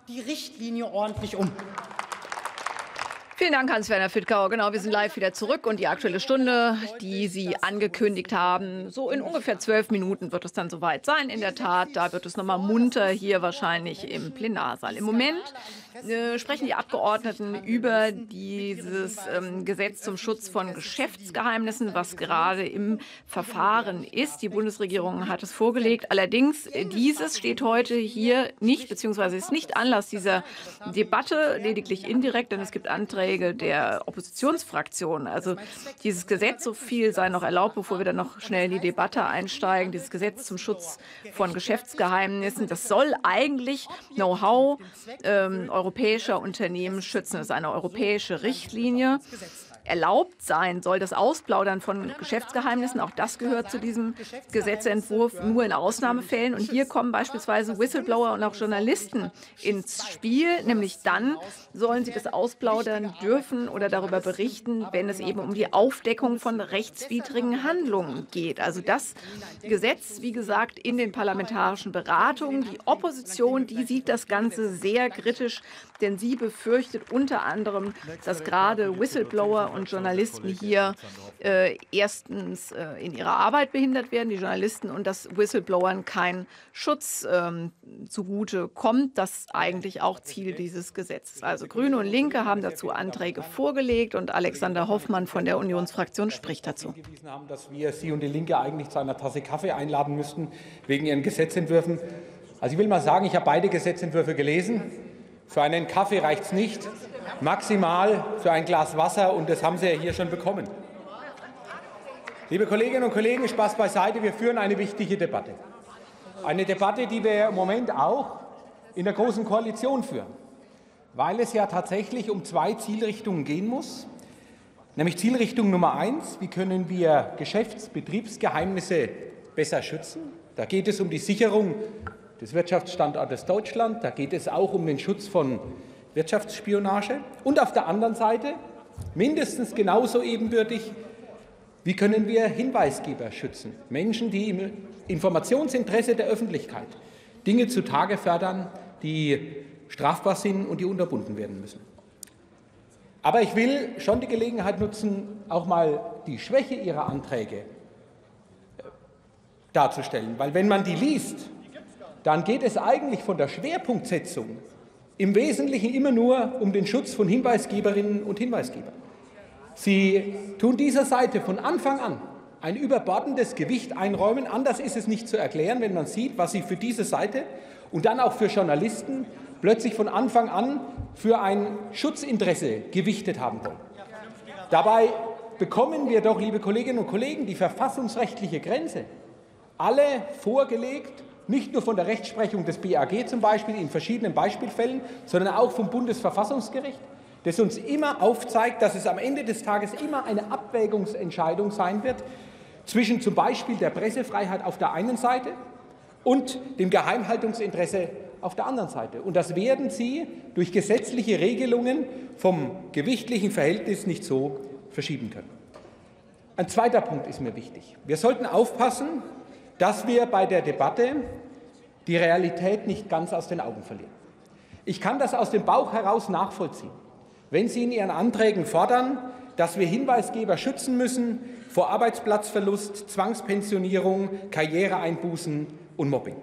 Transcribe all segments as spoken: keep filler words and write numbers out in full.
die Richtlinie ordentlich um. Vielen Dank, Hans-Werner Fittkau. Genau, wir sind live wieder zurück und die Aktuelle Stunde, die Sie angekündigt haben, so in ungefähr zwölf Minuten wird es dann soweit sein. In der Tat, da wird es nochmal munter hier wahrscheinlich im Plenarsaal. Im Moment äh, sprechen die Abgeordneten über dieses ähm, Gesetz zum Schutz von Geschäftsgeheimnissen, was gerade im Verfahren ist. Die Bundesregierung hat es vorgelegt. Allerdings, äh, dieses steht heute hier nicht, beziehungsweise ist nicht Anlass dieser Debatte, lediglich indirekt, denn es gibt Anträge der Oppositionsfraktionen. Also dieses Gesetz, so viel sei noch erlaubt, bevor wir dann noch schnell in die Debatte einsteigen, dieses Gesetz zum Schutz von Geschäftsgeheimnissen, das soll eigentlich Know-how ähm, europäischer Unternehmen schützen. Das ist eine europäische Richtlinie. Erlaubt sein soll das Ausplaudern von Geschäftsgeheimnissen, auch das gehört zu diesem Gesetzentwurf, nur in Ausnahmefällen. Und hier kommen beispielsweise Whistleblower und auch Journalisten ins Spiel, nämlich dann sollen sie das ausplaudern dürfen oder darüber berichten, wenn es eben um die Aufdeckung von rechtswidrigen Handlungen geht. Also das Gesetz, wie gesagt, in den parlamentarischen Beratungen. Die Opposition, die sieht das Ganze sehr kritisch, denn sie befürchtet unter anderem, dass gerade Whistleblower und Journalisten hier äh, erstens äh, in ihrer Arbeit behindert werden, die Journalisten, und dass Whistleblowern kein Schutz ähm, zugute kommt. Das ist eigentlich auch Ziel dieses Gesetzes. Also Grüne und Linke haben dazu Anträge vorgelegt und Alexander Hoffmann von der Unionsfraktion spricht dazu. Haben, dass wir Sie und die Linke eigentlich zu einer Tasse Kaffee einladen müssten wegen Ihren Gesetzentwürfen. Also ich will mal sagen, ich habe beide Gesetzentwürfe gelesen. Für einen Kaffee reicht es nicht. Maximal für ein Glas Wasser, und das haben Sie ja hier schon bekommen. Liebe Kolleginnen und Kollegen, Spaß beiseite, wir führen eine wichtige Debatte. Eine Debatte, die wir im Moment auch in der Großen Koalition führen, weil es ja tatsächlich um zwei Zielrichtungen gehen muss. Nämlich Zielrichtung Nummer eins, wie können wir Geschäfts-, Betriebsgeheimnisse besser schützen? Da geht es um die Sicherung des Wirtschaftsstandortes Deutschland, da geht es auch um den Schutz von Wirtschaftsspionage. Und auf der anderen Seite, mindestens genauso ebenbürtig, wie können wir Hinweisgeber schützen? Menschen, die im Informationsinteresse der Öffentlichkeit Dinge zutage fördern, die strafbar sind und die unterbunden werden müssen. Aber ich will schon die Gelegenheit nutzen, auch mal die Schwäche Ihrer Anträge darzustellen. Weil wenn man die liest, dann geht es eigentlich von der Schwerpunktsetzung im Wesentlichen immer nur um den Schutz von Hinweisgeberinnen und Hinweisgebern. Sie tun dieser Seite von Anfang an ein überbordendes Gewicht einräumen. Anders ist es nicht zu erklären, wenn man sieht, was Sie für diese Seite und dann auch für Journalisten plötzlich von Anfang an für ein Schutzinteresse gewichtet haben wollen. Dabei bekommen wir doch, liebe Kolleginnen und Kollegen, die verfassungsrechtliche Grenze alle vorgelegt, nicht nur von der Rechtsprechung des B A G zum Beispiel in verschiedenen Beispielfällen, sondern auch vom Bundesverfassungsgericht, das uns immer aufzeigt, dass es am Ende des Tages immer eine Abwägungsentscheidung sein wird zwischen zum Beispiel der Pressefreiheit auf der einen Seite und dem Geheimhaltungsinteresse auf der anderen Seite. Und das werden Sie durch gesetzliche Regelungen vom gewichtlichen Verhältnis nicht so verschieben können. Ein zweiter Punkt ist mir wichtig. Wir sollten aufpassen, dass wir bei der Debatte die Realität nicht ganz aus den Augen verlieren. Ich kann das aus dem Bauch heraus nachvollziehen, wenn Sie in Ihren Anträgen fordern, dass wir Hinweisgeber schützen müssen vor Arbeitsplatzverlust, Zwangspensionierung, Karriereeinbußen und Mobbing.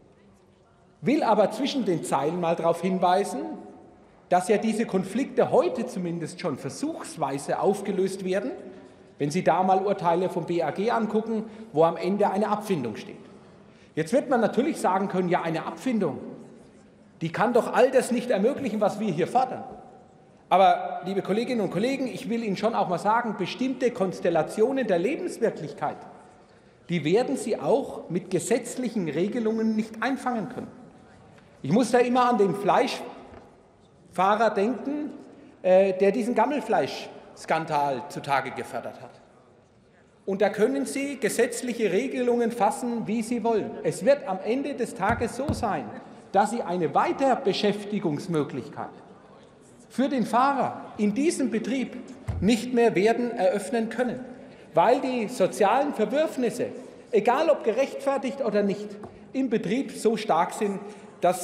Will aber zwischen den Zeilen mal darauf hinweisen, dass ja diese Konflikte heute zumindest schon versuchsweise aufgelöst werden, wenn Sie da mal Urteile vom B A G angucken, wo am Ende eine Abfindung steht. Jetzt wird man natürlich sagen können, ja, eine Abfindung, die kann doch all das nicht ermöglichen, was wir hier fordern. Aber, liebe Kolleginnen und Kollegen, ich will Ihnen schon auch mal sagen, bestimmte Konstellationen der Lebenswirklichkeit, die werden Sie auch mit gesetzlichen Regelungen nicht einfangen können. Ich muss da immer an den Fleischfahrer denken, äh, der diesen Gammelfleischskandal zutage gefördert hat. Und da können Sie gesetzliche Regelungen fassen, wie Sie wollen. Es wird am Ende des Tages so sein, dass Sie eine Weiterbeschäftigungsmöglichkeit für den Fahrer in diesem Betrieb nicht mehr werden eröffnen können, weil die sozialen Verwürfnisse, egal ob gerechtfertigt oder nicht, im Betrieb so stark sind, dass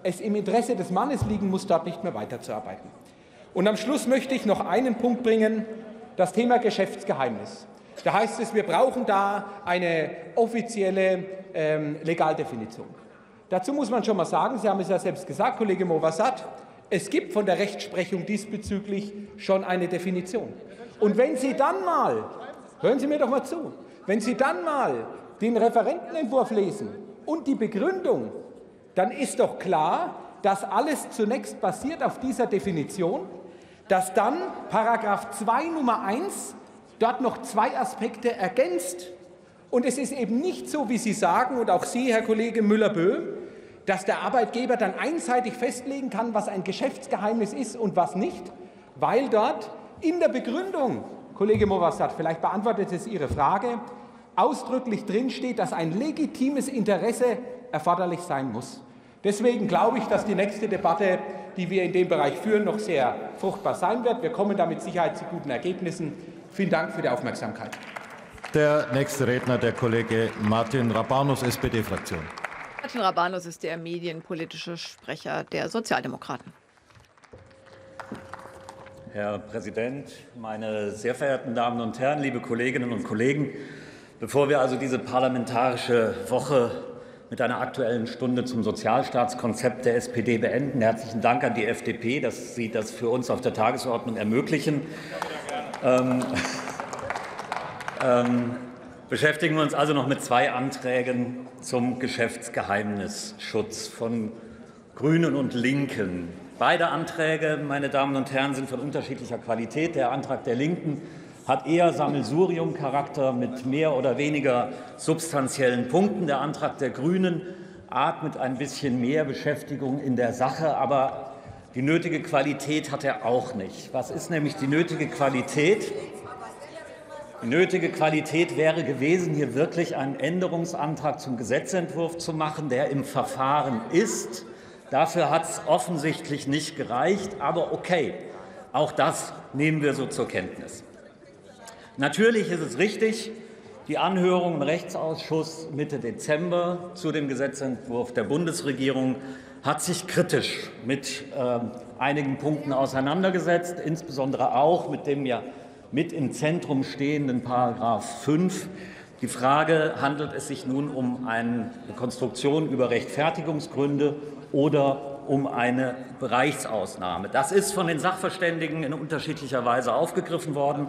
es im Interesse des Mannes liegen muss, dort nicht mehr weiterzuarbeiten. Und am Schluss möchte ich noch einen Punkt bringen, das Thema Geschäftsgeheimnis. Da heißt es, wir brauchen da eine offizielle ähm, Legaldefinition. Dazu muss man schon mal sagen, Sie haben es ja selbst gesagt, Kollege Movasat, es gibt von der Rechtsprechung diesbezüglich schon eine Definition. Und wenn Sie dann mal, hören Sie mir doch mal zu, wenn Sie dann mal den Referentenentwurf lesen und die Begründung, dann ist doch klar, dass alles zunächst basiert auf dieser Definition, dass dann Paragraph zwei Nummer eins dort noch zwei Aspekte ergänzt. Und es ist eben nicht so, wie Sie sagen, und auch Sie, Herr Kollege Müller-Böhm, dass der Arbeitgeber dann einseitig festlegen kann, was ein Geschäftsgeheimnis ist und was nicht, weil dort in der Begründung, Kollege Movasat, vielleicht beantwortet es Ihre Frage, ausdrücklich drinsteht, dass ein legitimes Interesse erforderlich sein muss. Deswegen glaube ich, dass die nächste Debatte, die wir in dem Bereich führen, noch sehr fruchtbar sein wird. Wir kommen da mit Sicherheit zu guten Ergebnissen. Vielen Dank für die Aufmerksamkeit. Der nächste Redner, der Kollege Martin Rabanus, S P D-Fraktion. Martin Rabanus ist der medienpolitische Sprecher der Sozialdemokraten. Herr Präsident, meine sehr verehrten Damen und Herren, liebe Kolleginnen und Kollegen! Bevor wir also diese parlamentarische Woche mit einer Aktuellen Stunde zum Sozialstaatskonzept der S P D beenden, herzlichen Dank an die F D P, dass Sie das für uns auf der Tagesordnung ermöglichen. Ähm, ähm, beschäftigen wir uns also noch mit zwei Anträgen zum Geschäftsgeheimnisschutz von Grünen und Linken. Beide Anträge, meine Damen und Herren, sind von unterschiedlicher Qualität. Der Antrag der Linken hat eher Sammelsurium-Charakter mit mehr oder weniger substanziellen Punkten. Der Antrag der Grünen atmet ein bisschen mehr Beschäftigung in der Sache, aber die nötige Qualität hat er auch nicht. Was ist nämlich die nötige Qualität? Die nötige Qualität wäre gewesen, hier wirklich einen Änderungsantrag zum Gesetzentwurf zu machen, der im Verfahren ist. Dafür hat es offensichtlich nicht gereicht, aber okay, auch das nehmen wir so zur Kenntnis. Natürlich ist es richtig, die Anhörung im Rechtsausschuss Mitte Dezember zu dem Gesetzentwurf der Bundesregierung hat sich kritisch mit äh, einigen Punkten auseinandergesetzt, insbesondere auch mit dem ja mit im Zentrum stehenden Paragraph fünf. Die Frage, handelt es sich nun um eine Konstruktion über Rechtfertigungsgründe oder um eine Bereichsausnahme? Das ist von den Sachverständigen in unterschiedlicher Weise aufgegriffen worden.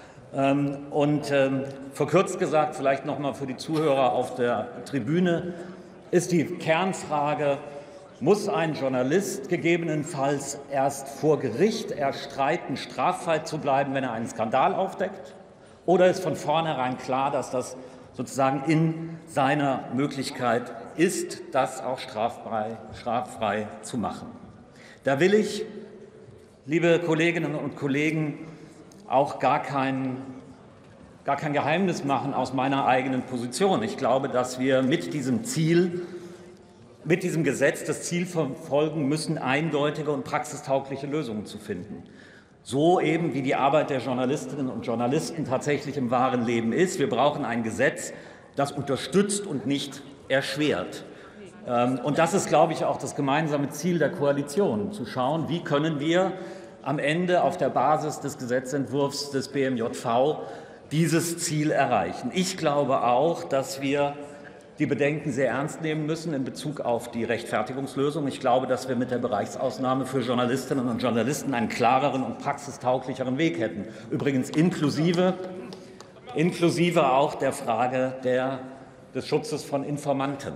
Und ähm, verkürzt gesagt, vielleicht noch mal für die Zuhörer auf der Tribüne, ist die Kernfrage, muss ein Journalist gegebenenfalls erst vor Gericht erstreiten, straffrei zu bleiben, wenn er einen Skandal aufdeckt? Oder ist von vornherein klar, dass das sozusagen in seiner Möglichkeit ist, das auch straffrei, straffrei zu machen? Da will ich, liebe Kolleginnen und Kollegen, auch gar kein, gar kein Geheimnis machen aus meiner eigenen Position. Ich glaube, dass wir mit diesem Ziel, mit diesem Gesetz das Ziel verfolgen müssen, eindeutige und praxistaugliche Lösungen zu finden. So eben wie die Arbeit der Journalistinnen und Journalisten tatsächlich im wahren Leben ist. Wir brauchen ein Gesetz, das unterstützt und nicht erschwert. Und das ist, glaube ich, auch das gemeinsame Ziel der Koalition, zu schauen, wie können wir am Ende auf der Basis des Gesetzentwurfs des B M J V dieses Ziel erreichen. Ich glaube auch, dass wir die Bedenken sehr ernst nehmen müssen in Bezug auf die Rechtfertigungslösung. Ich glaube, dass wir mit der Bereichsausnahme für Journalistinnen und Journalisten einen klareren und praxistauglicheren Weg hätten. Übrigens inklusive, inklusive auch der Frage der, des Schutzes von Informanten.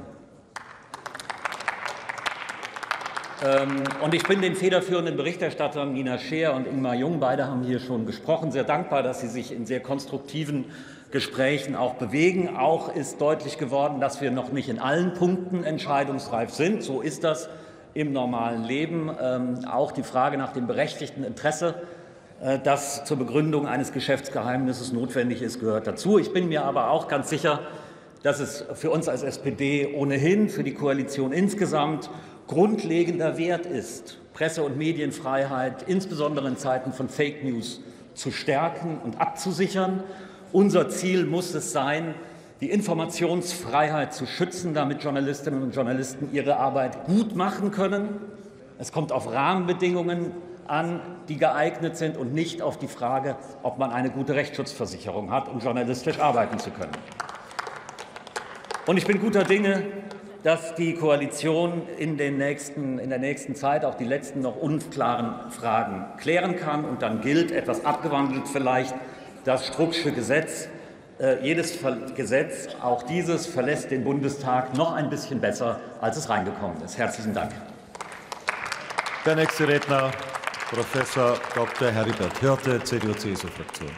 Und ich bin den federführenden Berichterstattern Nina Scheer und Ingmar Jung, beide haben hier schon gesprochen, sehr dankbar, dass sie sich in sehr konstruktiven Gesprächen auch bewegen. Auch ist deutlich geworden, dass wir noch nicht in allen Punkten entscheidungsreif sind. So ist das im normalen Leben. Auch die Frage nach dem berechtigten Interesse, das zur Begründung eines Geschäftsgeheimnisses notwendig ist, gehört dazu. Ich bin mir aber auch ganz sicher, dass es für uns als S P D ohnehin, für die Koalition insgesamt grundlegender Wert ist, Presse- und Medienfreiheit, insbesondere in Zeiten von Fake News, zu stärken und abzusichern. Unser Ziel muss es sein, die Informationsfreiheit zu schützen, damit Journalistinnen und Journalisten ihre Arbeit gut machen können. Es kommt auf Rahmenbedingungen an, die geeignet sind und nicht auf die Frage, ob man eine gute Rechtsschutzversicherung hat, um journalistisch arbeiten zu können. Und ich bin guter Dinge, dass die Koalition in, den nächsten, in der nächsten Zeit auch die letzten noch unklaren Fragen klären kann. Und dann gilt, etwas abgewandelt vielleicht, das Strucksche Gesetz. Äh, jedes Gesetz, auch dieses, verlässt den Bundestag noch ein bisschen besser, als es reingekommen ist. Herzlichen Dank. Der nächste Redner, Professor Doktor Heribert Hirte, C D U C S U-Fraktion.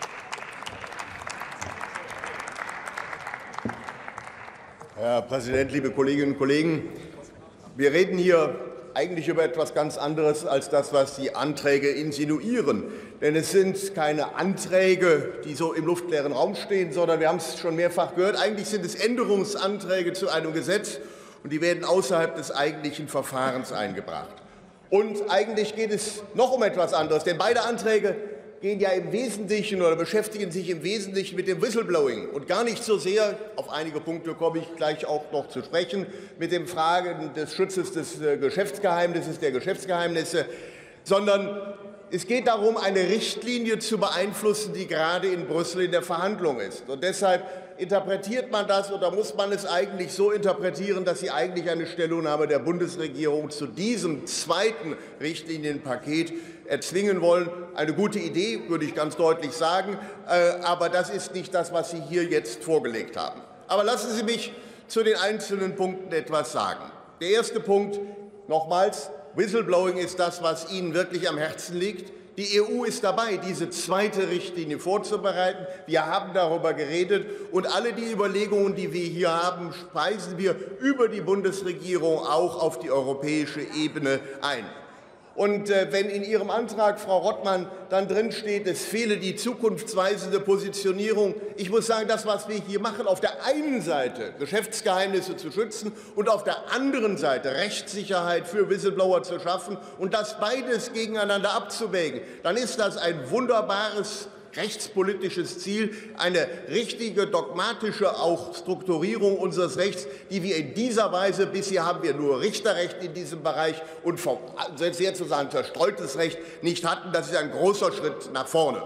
Herr Präsident, liebe Kolleginnen und Kollegen! Wir reden hier eigentlich über etwas ganz anderes als das, was die Anträge insinuieren. Denn es sind keine Anträge, die so im luftleeren Raum stehen, sondern wir haben es schon mehrfach gehört, eigentlich sind es Änderungsanträge zu einem Gesetz, und die werden außerhalb des eigentlichen Verfahrens eingebracht. Und eigentlich geht es noch um etwas anderes, denn beide Anträge gehen ja im Wesentlichen oder beschäftigen sich im Wesentlichen mit dem Whistleblowing und gar nicht so sehr, auf einige Punkte komme ich gleich auch noch zu sprechen, mit den Fragen des Schutzes des Geschäftsgeheimnisses, der Geschäftsgeheimnisse, sondern es geht darum, eine Richtlinie zu beeinflussen, die gerade in Brüssel in der Verhandlung ist. Und deshalb interpretiert man das oder muss man es eigentlich so interpretieren, dass Sie eigentlich eine Stellungnahme der Bundesregierung zu diesem zweiten Richtlinienpaket erzwingen wollen. Eine gute Idee, würde ich ganz deutlich sagen, aber das ist nicht das, was Sie hier jetzt vorgelegt haben. Aber lassen Sie mich zu den einzelnen Punkten etwas sagen. Der erste Punkt, nochmals, Whistleblowing ist das, was Ihnen wirklich am Herzen liegt. Die E U ist dabei, diese zweite Richtlinie vorzubereiten. Wir haben darüber geredet, und alle die Überlegungen, die wir hier haben, speisen wir über die Bundesregierung auch auf die europäische Ebene ein. Und äh, wenn in Ihrem Antrag, Frau Rottmann, dann drin steht, es fehle die zukunftsweisende Positionierung, ich muss sagen, das, was wir hier machen, auf der einen Seite Geschäftsgeheimnisse zu schützen und auf der anderen Seite Rechtssicherheit für Whistleblower zu schaffen und das beides gegeneinander abzuwägen, dann ist das ein wunderbares rechtspolitisches Ziel, eine richtige dogmatische auch Strukturierung unseres Rechts, die wir in dieser Weise, bisher haben wir nur Richterrecht in diesem Bereich und sehr zu sagen zerstreutes Recht nicht hatten. Das ist ein großer Schritt nach vorne.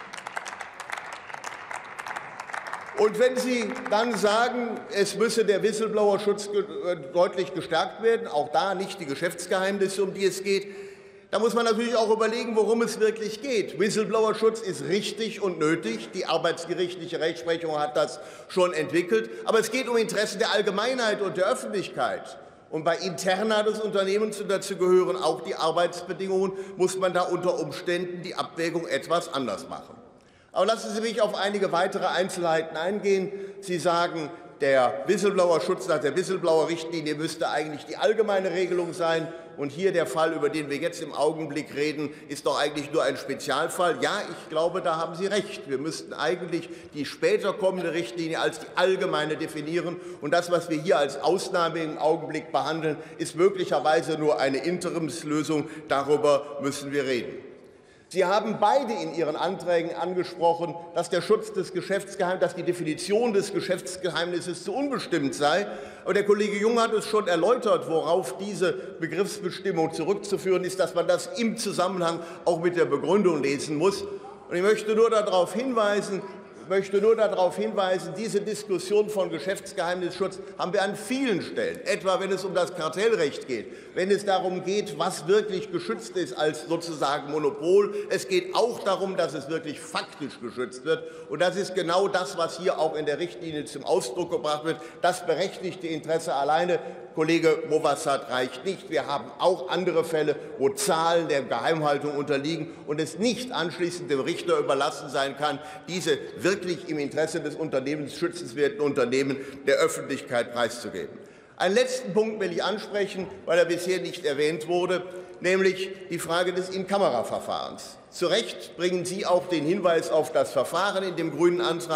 Und wenn Sie dann sagen, es müsse der Whistleblower-Schutz deutlich gestärkt werden, auch da nicht die Geschäftsgeheimnisse, um die es geht, da muss man natürlich auch überlegen, worum es wirklich geht. Whistleblower-Schutz ist richtig und nötig. Die arbeitsgerichtliche Rechtsprechung hat das schon entwickelt. Aber es geht um Interessen der Allgemeinheit und der Öffentlichkeit. Und bei Interna des Unternehmens, und dazu gehören auch die Arbeitsbedingungen, muss man da unter Umständen die Abwägung etwas anders machen. Aber lassen Sie mich auf einige weitere Einzelheiten eingehen. Sie sagen, der Whistleblower-Schutz nach der Whistleblower-Richtlinie müsste eigentlich die allgemeine Regelung sein. Und hier der Fall, über den wir jetzt im Augenblick reden, ist doch eigentlich nur ein Spezialfall. Ja, ich glaube, da haben Sie recht. Wir müssten eigentlich die später kommende Richtlinie als die allgemeine definieren. Und das, was wir hier als Ausnahme im Augenblick behandeln, ist möglicherweise nur eine Interimslösung. Darüber müssen wir reden. Sie haben beide in Ihren Anträgen angesprochen, dass der Schutz des Geschäftsgeheimnisses, dass die Definition des Geschäftsgeheimnisses zu unbestimmt sei. Aber der Kollege Jung hat es schon erläutert, worauf diese Begriffsbestimmung zurückzuführen ist, dass man das im Zusammenhang auch mit der Begründung lesen muss. Und ich möchte nur darauf hinweisen, Ich möchte nur darauf hinweisen, diese Diskussion von Geschäftsgeheimnisschutz haben wir an vielen Stellen, etwa wenn es um das Kartellrecht geht, wenn es darum geht, was wirklich geschützt ist als sozusagen Monopol. Es geht auch darum, dass es wirklich faktisch geschützt wird. Und das ist genau das, was hier auch in der Richtlinie zum Ausdruck gebracht wird. Das berechtigte Interesse alleine, Kollege Movassat, reicht nicht. Wir haben auch andere Fälle, wo Zahlen der Geheimhaltung unterliegen und es nicht anschließend dem Richter überlassen sein kann, diese wirklich im Interesse des Unternehmens schützenswerten Unternehmen der Öffentlichkeit preiszugeben. Einen letzten Punkt will ich ansprechen, weil er bisher nicht erwähnt wurde, nämlich die Frage des In-Kamera-Verfahrens. Zu Recht bringen Sie auch den Hinweis auf das Verfahren in dem Grünen Antrag.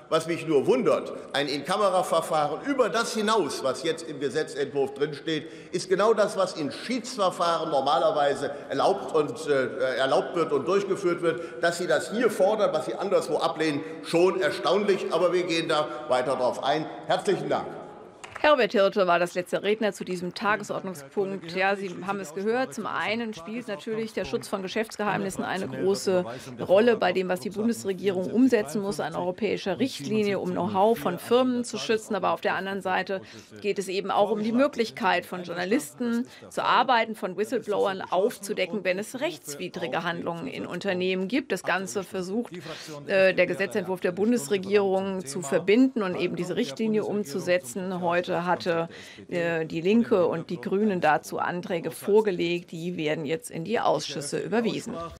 Was mich nur wundert, ein In-Kamera-Verfahren über das hinaus, was jetzt im Gesetzentwurf drinsteht, ist genau das, was in Schiedsverfahren normalerweise erlaubt, und, äh, erlaubt wird und durchgeführt wird. Dass Sie das hier fordern, was Sie anderswo ablehnen, schon erstaunlich. Aber wir gehen da weiter darauf ein. Herzlichen Dank. Herbert Hirte war das letzte Redner zu diesem Tagesordnungspunkt. Ja, Sie haben es gehört. Zum einen spielt natürlich der Schutz von Geschäftsgeheimnissen eine große Rolle bei dem, was die Bundesregierung umsetzen muss, eine europäische Richtlinie, um Know-how von Firmen zu schützen. Aber auf der anderen Seite geht es eben auch um die Möglichkeit von Journalisten zu arbeiten, von Whistleblowern aufzudecken, wenn es rechtswidrige Handlungen in Unternehmen gibt. Das Ganze versucht äh, der Gesetzentwurf der Bundesregierung zu verbinden und eben diese Richtlinie umzusetzen. Heute hatte äh, die Linke und die Grünen dazu Anträge vorgelegt. Die werden jetzt in die Ausschüsse überwiesen.